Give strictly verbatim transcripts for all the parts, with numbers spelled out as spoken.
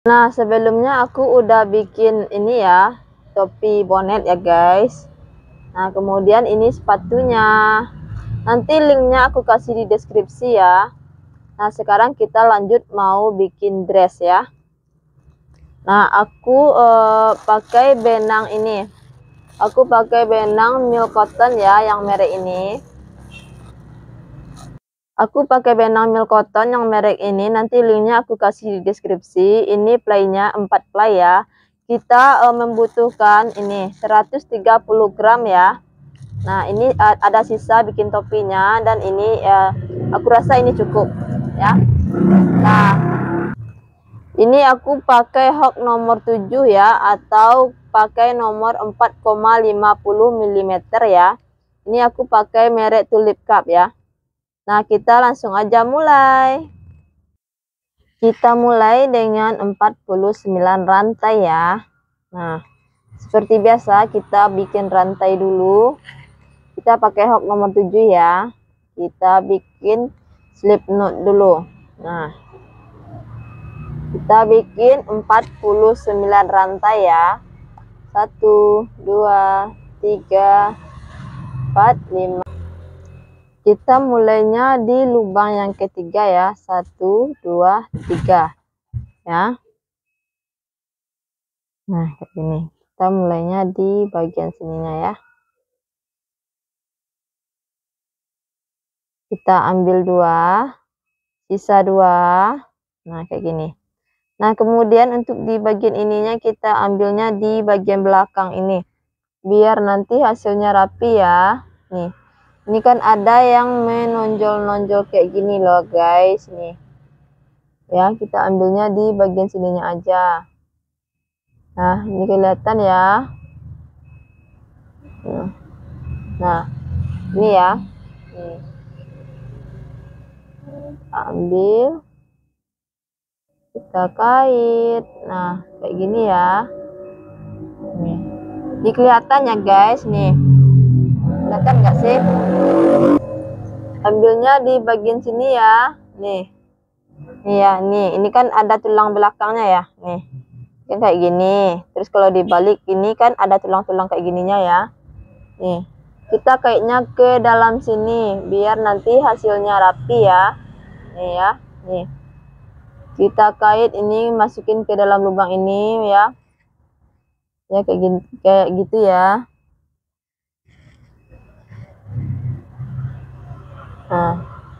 Nah, sebelumnya aku udah bikin ini ya, topi bonet ya guys. Nah, kemudian ini sepatunya. Nanti linknya aku kasih di deskripsi ya. Nah, sekarang kita lanjut mau bikin dress ya. Nah, aku uh, pakai benang ini. Aku pakai benang Milk Cotton ya, yang merek ini. Aku pakai benang Milk Cotton yang merek ini. Nanti linknya aku kasih di deskripsi. Ini playnya empat play ya. Kita uh, membutuhkan ini seratus tiga puluh gram ya. Nah, ini uh, ada sisa bikin topinya, dan ini uh, aku rasa ini cukup ya. Nah, ini aku pakai hook nomor tujuh ya, atau pakai nomor empat koma lima puluh milimeter ya. Ini aku pakai merek Tulip Cup ya. Nah, kita langsung aja mulai. Kita mulai dengan empat puluh sembilan rantai ya. Nah, seperti biasa kita bikin rantai dulu. Kita pakai hook nomor tujuh ya. Kita bikin slip knot dulu. Nah, kita bikin empat puluh sembilan rantai ya. satu, dua, tiga, empat, lima. Kita mulainya di lubang yang ketiga ya. satu, dua, tiga. Ya. Nah, kayak gini. Kita mulainya di bagian sininya ya. Kita ambil dua, sisa dua. Nah, kayak gini. Nah, kemudian untuk di bagian ininya kita ambilnya di bagian belakang ini, biar nanti hasilnya rapi ya. Nih, ini kan ada yang menonjol-nonjol kayak gini loh guys. Nih ya, kita ambilnya di bagian sininya aja. Nah, ini kelihatan ya. Nah, ini ya. Nih. Ambil, kita kait. Nah, kayak gini ya. Nih, ini kelihatan ya guys. Nih, kelihatan nggak sih? Ambilnya di bagian sini ya. Nih, nih ya. Nih, ini kan ada tulang belakangnya ya. Nih, kan kayak gini. Terus kalau dibalik ini kan ada tulang-tulang kayak gininya ya. Nih, kita kaitnya ke dalam sini biar nanti hasilnya rapi ya. Nih ya. Nih, kita kait ini, masukin ke dalam lubang ini ya. Ya kayak gini, kayak gitu ya. Nah,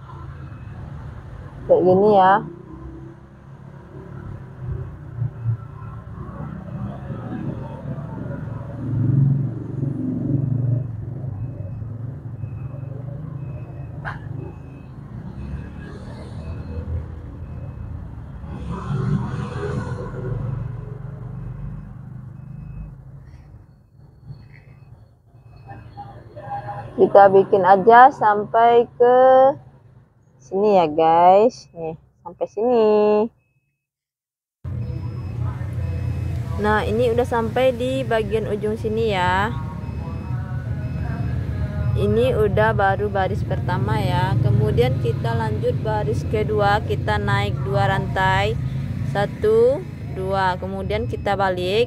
kayak gini ya. Kita bikin aja sampai ke sini ya guys. Nih, sampai sini. Nah, ini udah sampai di bagian ujung sini ya. Ini udah baru baris pertama ya. Kemudian kita lanjut baris kedua, kita naik dua rantai. Satu, dua, kemudian kita balik.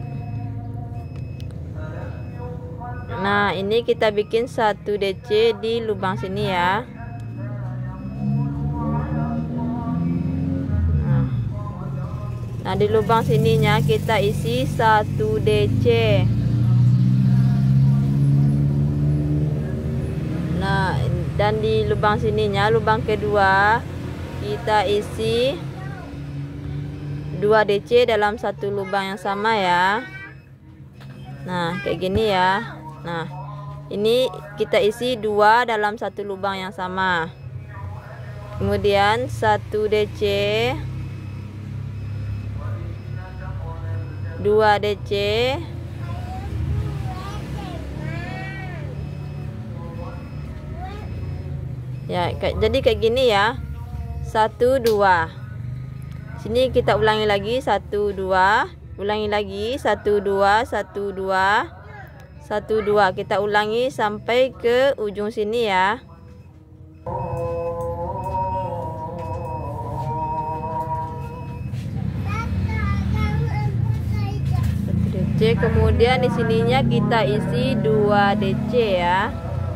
Nah, ini kita bikin satu D C di lubang sini ya. Nah, di lubang sininya kita isi satu D C. Nah, dan di lubang sininya, lubang kedua, kita isi dua D C dalam satu lubang yang sama ya. Nah, kayak gini ya. Nah, ini kita isi dua dalam satu lubang yang sama. Kemudian satu D C, dua D C, ya, kayak, jadi kayak gini ya. Satu, dua. Sini kita ulangi lagi, satu, dua. Ulangi lagi, satu, dua, satu, dua. Satu, dua. Kita ulangi sampai ke ujung sini ya. C. Kemudian di sininya kita isi dua D C ya.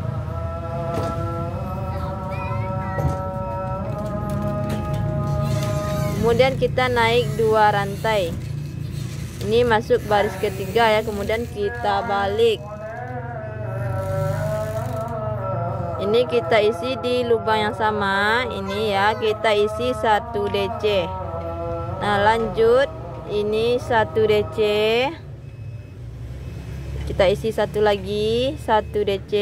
Kemudian kita naik dua rantai. Ini masuk baris ketiga ya, kemudian kita balik. Ini kita isi di lubang yang sama. Ini ya, kita isi satu D C. Nah, lanjut ini satu D C. Kita isi satu lagi, satu D C.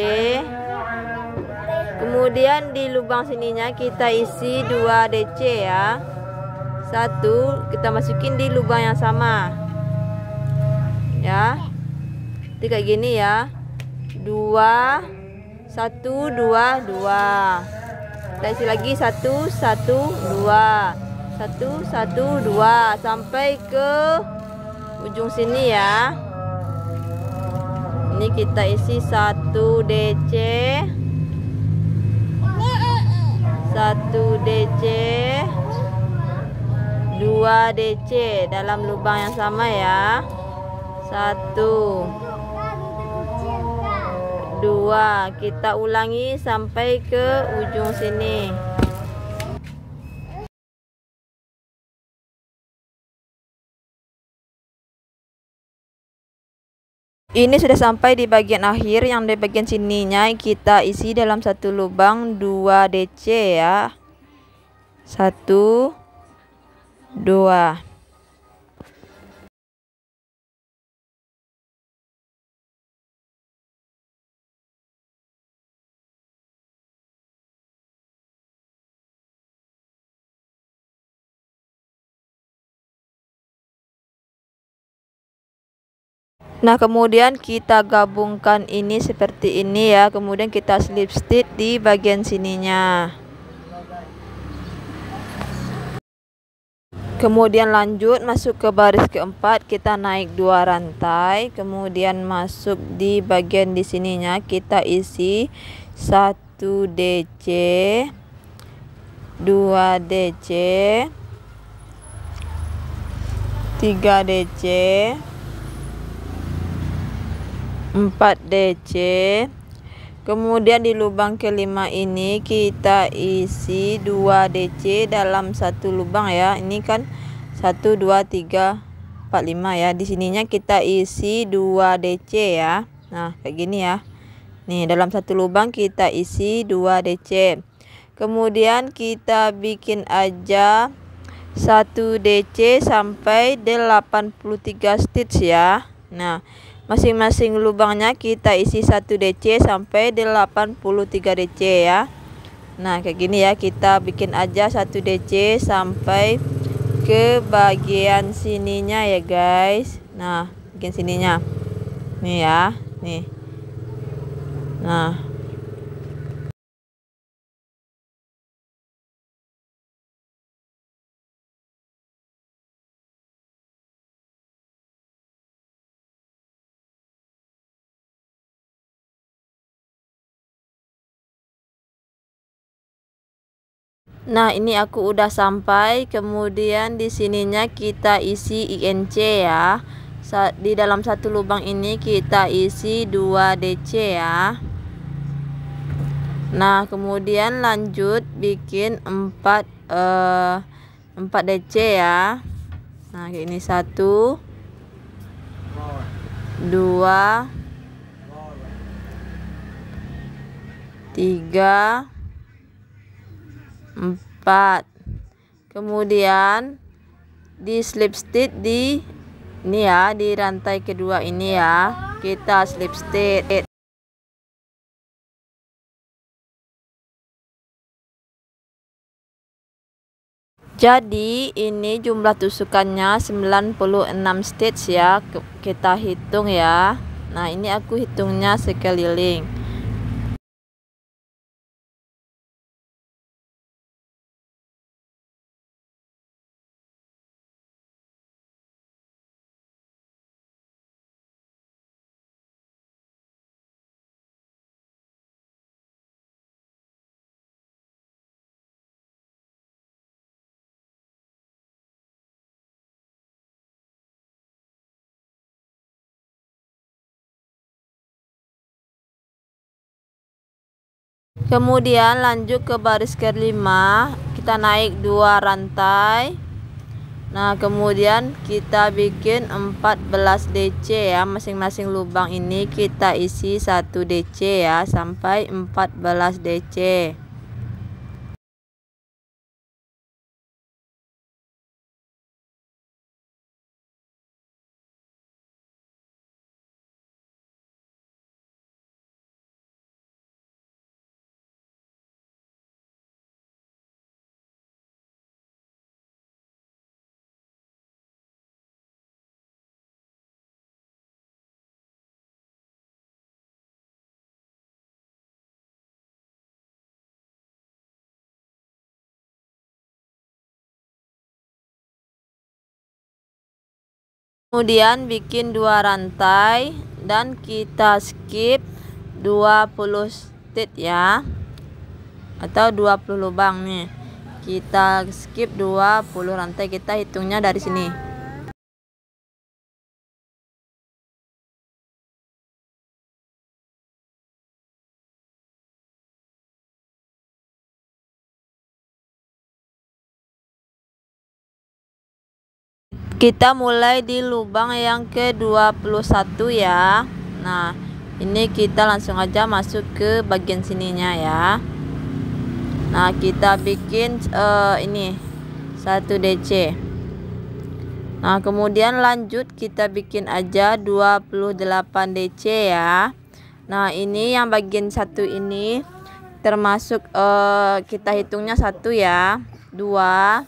Kemudian di lubang sininya kita isi dua D C ya. Satu kita masukin di lubang yang sama. Ya. Jadi kayak gini ya. Dua, satu, dua, dua. Kita isi lagi satu, satu, dua. Satu, satu, dua. Sampai ke ujung sini ya. Ini kita isi satu D C. Satu D C. Dua D C dalam lubang yang sama ya. Satu, dua. Kita ulangi sampai ke ujung sini. Ini sudah sampai di bagian akhir. Yang di bagian sininya kita isi dalam satu lubang dua D C ya. Satu, dua. Nah, kemudian kita gabungkan ini seperti ini ya. Kemudian kita slip stitch di bagian sininya. Kemudian lanjut masuk ke baris keempat, kita naik dua rantai. Kemudian masuk di bagian di sininya kita isi satu D C, dua D C, tiga D C, empat D C. Kemudian di lubang kelima ini kita isi dua D C dalam satu lubang ya. Ini kan satu, dua, tiga, empat, lima ya. Di sininya kita isi dua D C ya. Nah, kayak gini ya. Nih, dalam satu lubang kita isi dua D C. Kemudian kita bikin aja satu D C sampai delapan puluh tiga stitch ya. Nah, masing-masing lubangnya kita isi satu D C sampai delapan puluh tiga D C ya. Nah, kayak gini ya, kita bikin aja satu D C sampai ke bagian sininya ya guys. Nah, bagian sininya. Nih ya, nih. Nah, Nah, ini aku udah sampai. Kemudian di sininya kita isi I N C ya. Di dalam satu lubang ini kita isi dua D C ya. Nah, kemudian lanjut bikin empat eh, empat D C ya. Nah, ini satu, dua, tiga, empat. Kemudian di slip stitch di ini ya, di rantai kedua ini ya, kita slip stitch. Jadi ini jumlah tusukannya sembilan puluh enam stitch ya. Kita hitung ya. Nah, ini aku hitungnya sekeliling. Kemudian lanjut ke baris kelima, kita naik dua rantai. Nah, kemudian kita bikin empat belas D C ya, masing-masing lubang ini kita isi satu D C ya, sampai empat belas D C. Kemudian bikin dua rantai dan kita skip dua puluh stitch ya, atau dua puluh lubang nih. Kita skip dua puluh rantai, kita hitungnya dari sini. Kita mulai di lubang yang ke dua puluh satu ya. Nah, ini kita langsung aja masuk ke bagian sininya ya. Nah, kita bikin uh, ini satu D C. Nah, kemudian lanjut kita bikin aja dua puluh delapan D C ya. Nah, ini yang bagian satu ini termasuk uh, kita hitungnya satu ya, dua,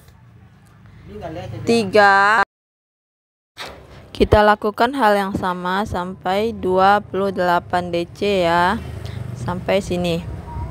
tiga. Kita lakukan hal yang sama sampai dua puluh delapan D C ya, sampai sini.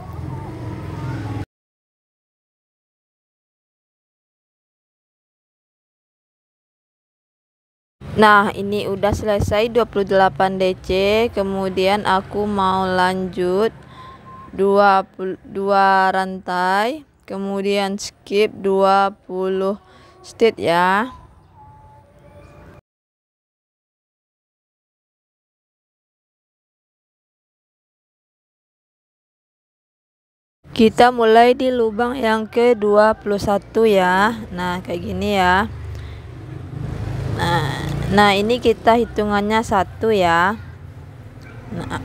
Nah, ini udah selesai dua puluh delapan D C. Kemudian aku mau lanjut dua puluh dua rantai, kemudian skip dua puluh stitch ya. Kita mulai di lubang yang ke dua puluh satu ya. Nah, kayak gini ya. Nah, nah ini kita hitungannya satu ya. Nah,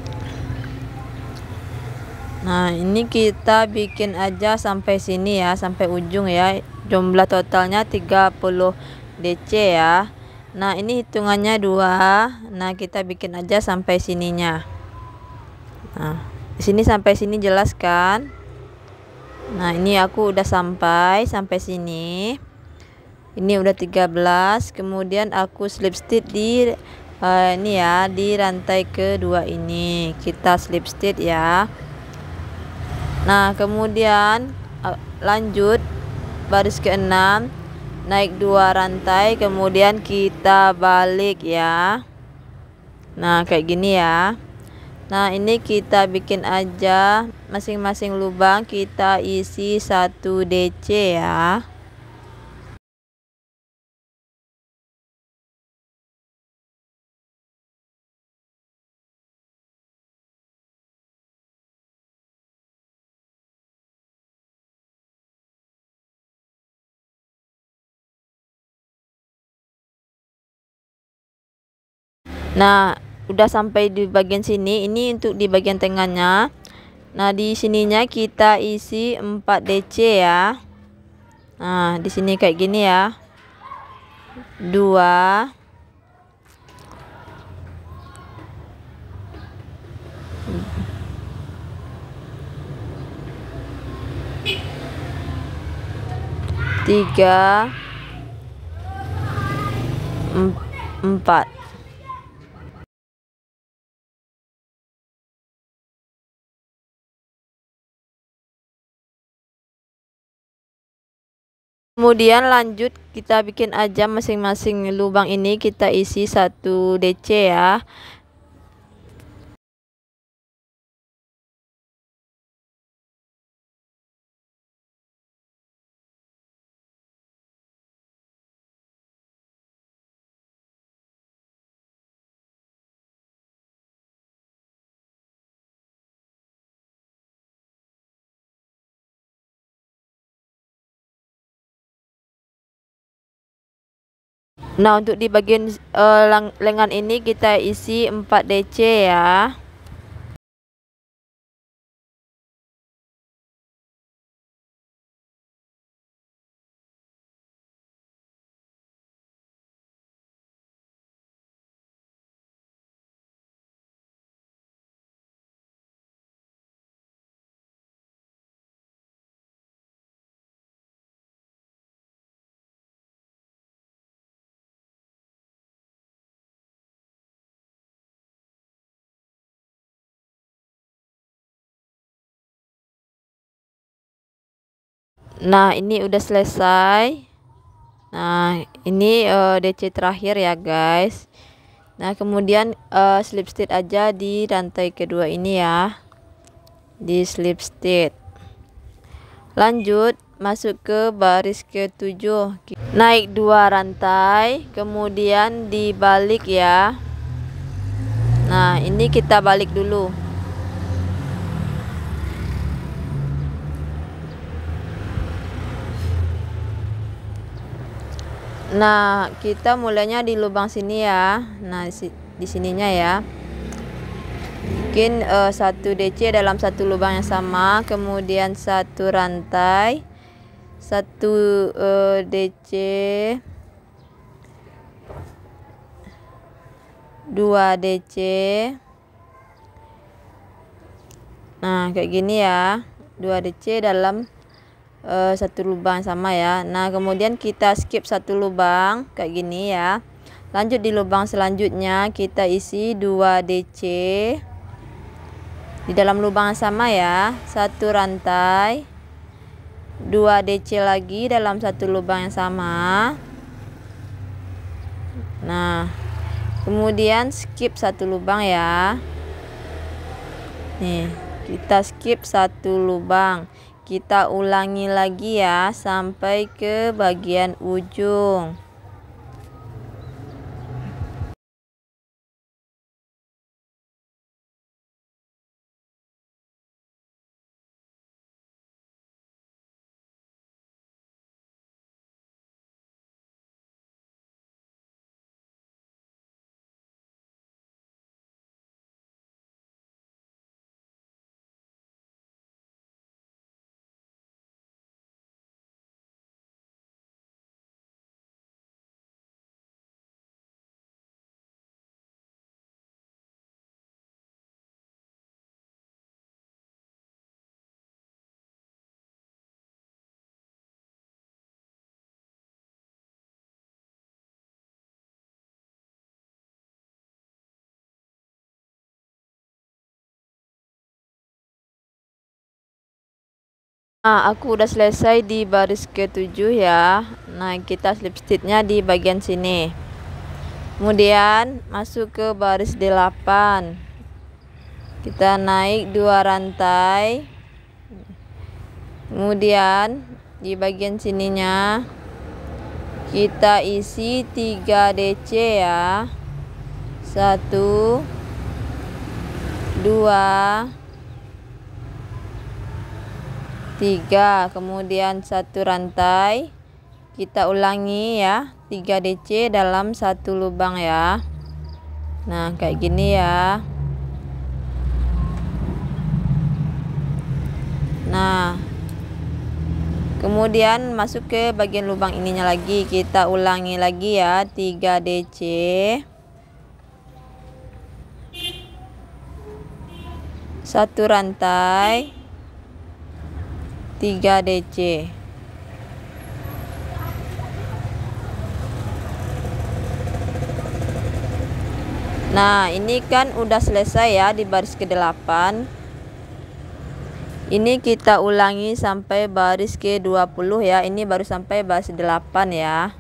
nah, ini kita bikin aja sampai sini ya, sampai ujung ya. Jumlah totalnya tiga puluh D C ya. Nah, ini hitungannya dua. Nah, kita bikin aja sampai sininya. Nah, di sini sampai sini jelas kan? Nah, ini aku udah sampai sampai sini. Ini udah tiga belas. Kemudian aku slip stitch di uh, ini ya, di rantai kedua ini. Kita slip stitch ya. Nah, kemudian uh, lanjut baris keenam, naik dua rantai, kemudian kita balik ya. Nah, kayak gini ya. Nah, ini kita bikin aja masing-masing lubang kita isi satu D C ya. Nah, udah sampai di bagian sini. Ini untuk di bagian tengahnya. Nah, di sininya kita isi empat D C ya. Nah, di sini kayak gini ya. Dua, tiga, empat. Kemudian lanjut kita bikin aja masing-masing lubang ini kita isi satu D C ya. Nah, untuk di bagian uh, lengan ini kita isi empat D C ya. Nah, ini udah selesai. Nah, ini uh, D C terakhir ya guys. Nah, kemudian uh, slip stitch aja di rantai kedua ini ya. Di slip stitch. Lanjut masuk ke baris ketujuh. Naik dua rantai, kemudian dibalik ya. Nah, ini kita balik dulu. Nah, kita mulainya di lubang sini ya. Nah, di, di sininya ya. Bikin uh, satu D C dalam satu lubang yang sama, kemudian satu rantai, satu uh, D C, dua D C. Nah, kayak gini ya. dua D C dalam Uh, satu lubang sama ya. Nah, kemudian kita skip satu lubang kayak gini ya. Lanjut di lubang selanjutnya kita isi dua D C di dalam lubang yang sama ya. Satu rantai, dua D C lagi dalam satu lubang yang sama. Nah, kemudian skip satu lubang ya. Nih, kita skip satu lubang. Kita ulangi lagi ya sampai ke bagian ujung. Nah, aku udah selesai di baris ketujuh ya. Nah, kita slip stitchnya di bagian sini. Kemudian masuk ke baris delapan. Kita naik dua rantai. Kemudian di bagian sininya kita isi tiga D C ya. Satu, dua, tiga, kemudian satu rantai. Kita ulangi ya, tiga D C dalam satu lubang ya. Nah, kayak gini ya. Nah, kemudian masuk ke bagian lubang ininya lagi. Kita ulangi lagi ya, tiga D C. Satu rantai, tiga D C. Nah, ini kan udah selesai ya di baris ke delapan. Ini kita ulangi sampai baris ke dua puluh ya. Ini baru sampai baris delapan ya.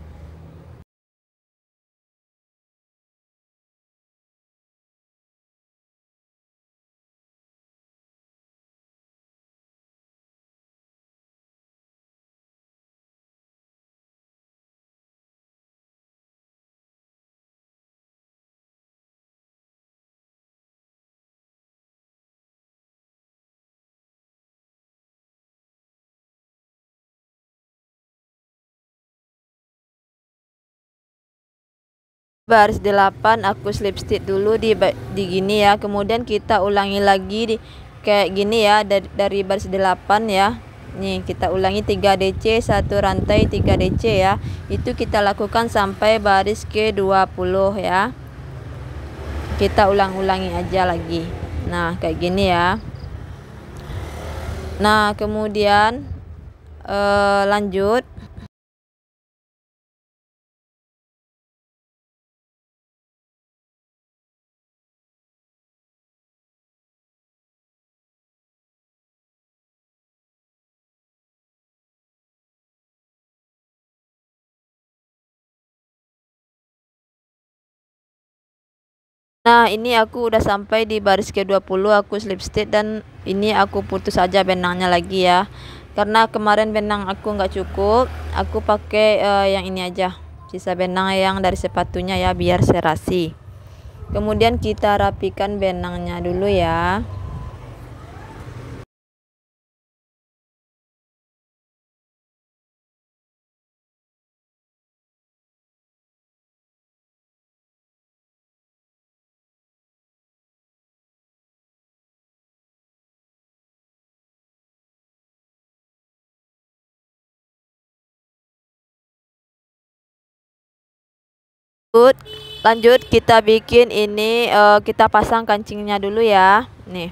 Baris delapan aku slip stitch dulu di di gini ya, kemudian kita ulangi lagi di kayak gini ya, dari, dari baris delapan ya. Nih kita ulangi tiga D C, satu rantai tiga D C ya. Itu kita lakukan sampai baris ke dua puluh ya. Kita ulang-ulangi aja lagi. Nah kayak gini ya. Nah kemudian eh, lanjut. Nah ini aku udah sampai di baris ke dua puluh, aku slip stitch dan ini aku putus aja benangnya lagi ya, karena kemarin benang aku nggak cukup, aku pakai uh, yang ini aja, sisa benang yang dari sepatunya ya, biar serasi. Kemudian kita rapikan benangnya dulu ya. Lanjut kita bikin ini, uh, kita pasang kancingnya dulu ya. Nih.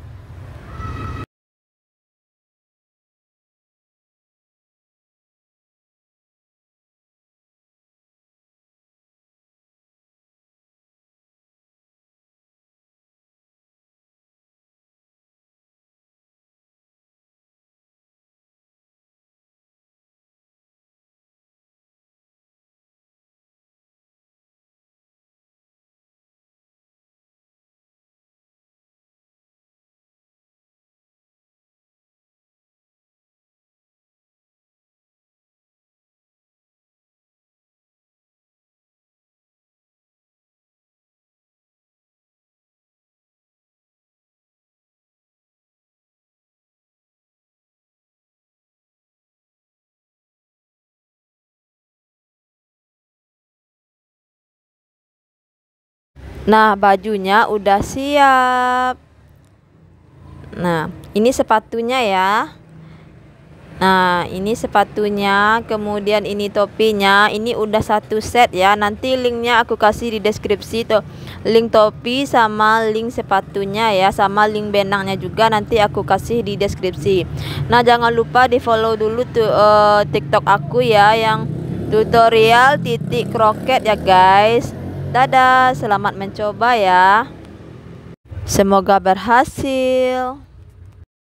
Nah bajunya udah siap. Nah ini sepatunya ya. Nah ini sepatunya, kemudian ini topinya, ini udah satu set ya. Nanti linknya aku kasih di deskripsi tuh, link topi sama link sepatunya ya, sama link benangnya juga nanti aku kasih di deskripsi. Nah jangan lupa di follow dulu tuh uh, TikTok aku ya, yang tutorial titik kroket ya guys. Dadah, selamat mencoba ya, semoga berhasil.